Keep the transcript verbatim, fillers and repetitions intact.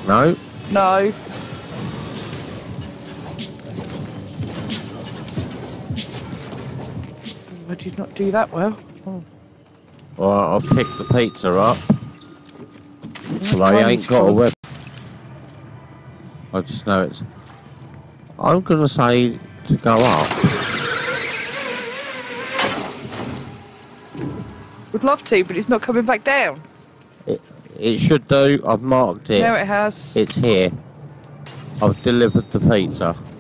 No? No. I did not do that well. Oh. Well, I'll pick the pizza up. Well, I ain't got a whip. I just know it's... I'm gonna say to go up. Would love to, but it's not coming back down. It, it should do. I've marked it. There it has. It's here. I've delivered the pizza.